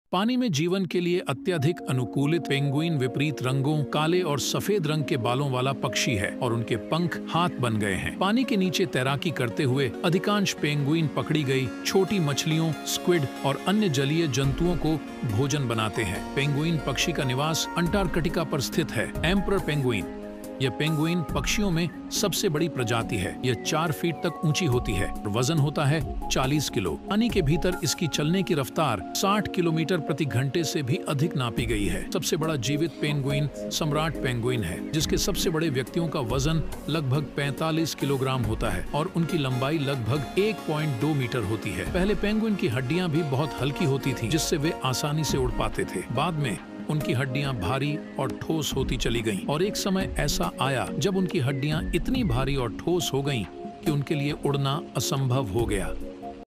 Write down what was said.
पानी में जीवन के लिए अत्यधिक अनुकूलित पेंगुइन विपरीत रंगों, काले और सफेद रंग के बालों वाला पक्षी है और उनके पंख हाथ बन गए हैं। पानी के नीचे तैराकी करते हुए अधिकांश पेंगुइन पकड़ी गई छोटी मछलियों, स्क्विड और अन्य जलीय जंतुओं को भोजन बनाते हैं। पेंगुइन पक्षी का निवास अंटार्कटिका पर स्थित है। एम्परर पेंगुइन, यह पेंगुइन पक्षियों में सबसे बड़ी प्रजाति है। यह 4 फीट तक ऊंची होती है और वजन होता है 40 किलो। पानी के भीतर इसकी चलने की रफ्तार 60 किलोमीटर प्रति घंटे से भी अधिक नापी गई है। सबसे बड़ा जीवित पेंगुइन सम्राट पेंगुइन है, जिसके सबसे बड़े व्यक्तियों का वजन लगभग 45 किलोग्राम होता है और उनकी लंबाई लगभग 1.2 मीटर होती है। पहले पेंगुइन की हड्डियां भी बहुत हल्की होती थी, जिससे वे आसानी से उड़ पाते थे। बाद में उनकी हड्डियां भारी और ठोस होती चली गईं और एक समय ऐसा आया जब उनकी हड्डियां इतनी भारी और ठोस हो गईं कि उनके लिए उड़ना असंभव हो गया।